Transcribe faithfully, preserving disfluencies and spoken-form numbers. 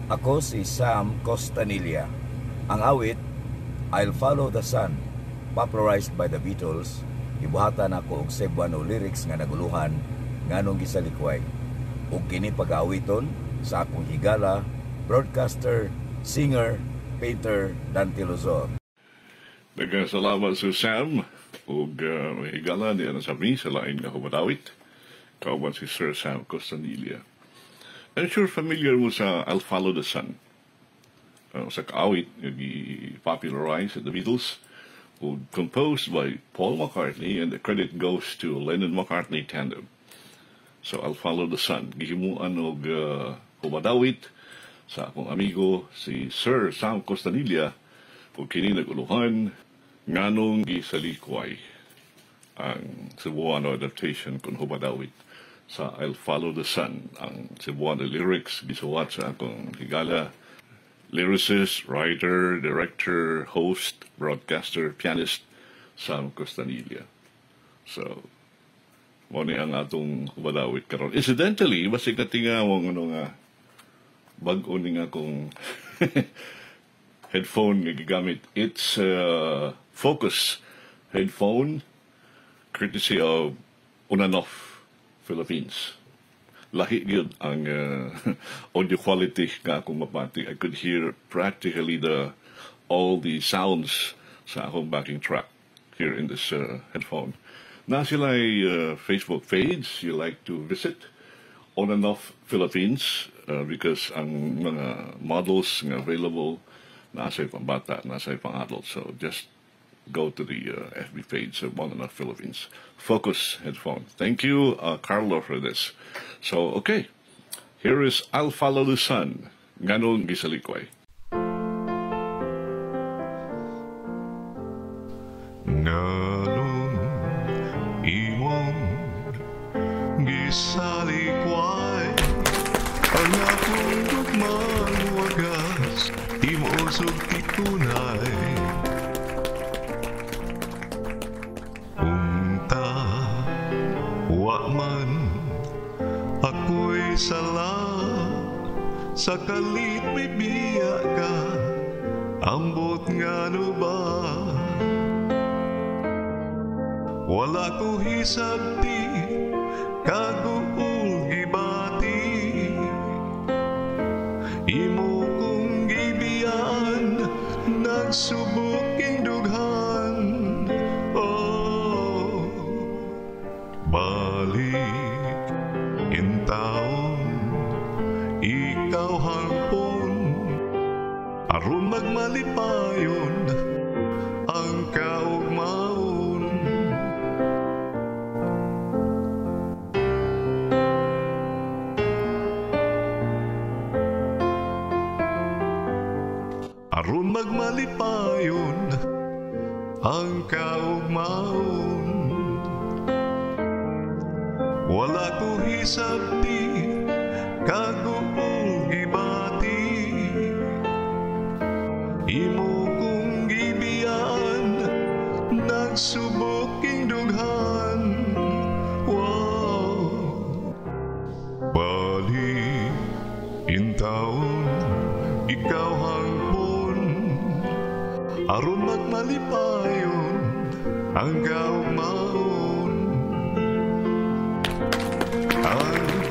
Ako si Sam Costanilla. Ang awit, I'll Follow the Sun, popularized by the Beatles, ibuhatan ako og Cebuano lyrics nga naguluhan Nganong Gisalikway. Ug kini pag-awiton sa akong higala, broadcaster, singer, painter, Dante Luzon. Nagkasalamat sa Sam ug uh, higala niya na sabi sa lain nga humadawit. Kauban si Sir Sam Costanilla. I'm sure familiar mo sa I'll Follow the Sun. Uh, sa kaawit, i-popularized at the Beatles, who composed by Paul McCartney, and the credit goes to Lennon-McCartney tandem. So I'll Follow the Sun. Gihimuan og uh, humadawit sa akong amigo si Sir Sam Costanilla ug kini naguluhan Nganong Gisalikway, ang Cebuano adaptation kung humadawit sa I'll Follow the Sun. Ang Cebuano lyrics gisuwat sa akong higala, lyricist, writer, director, host, broadcaster, pianist, Sam Costanilla. So, mo ni ang atong humadawit karon. Incidentally, basig na tingawang ano nga, bag-o ni nga kong headphone nga gigamit. It's uh, Focus headphone, courtesy of Nganong Philippines. Lahi yun ang uh, audio quality nga akong mapati. I could hear practically the all the sounds sa akong backing track here in this uh, headphone. Na sila ay uh, Facebook page you like to visit, Nganong Philippines, uh, because ang mga models nga available nasa pang bata, nasa pang adult. So just go to the uh, F B page of Nganong Philippines. Focus headphone. Thank you, uh, Carlo, for this. So, okay. Here is I'll Follow the Sun, Nganong Gisalikway. Nganong imong gisalikway, ang akong gugmang wagas, imusog titunay. Unta, wa man, ako'y sala, sa kalit may biya ka, ambot ngano ba? Wala ko hisab ti, kaguul gibati, imo kong gibiyaan, nagsubok indughan. Oh, balik intaon, ikaw hangpon, aron magmalipayon ang kaugmaon. Aron magmalipayon ang kaugmaon. Wala ko hisab ti, kaguol gibati, imo kong gibiyaan, nagsubok indughan. Wow, balik intaon, ikaw hangpon, aron magmalipayon ang kaugmaon. Ang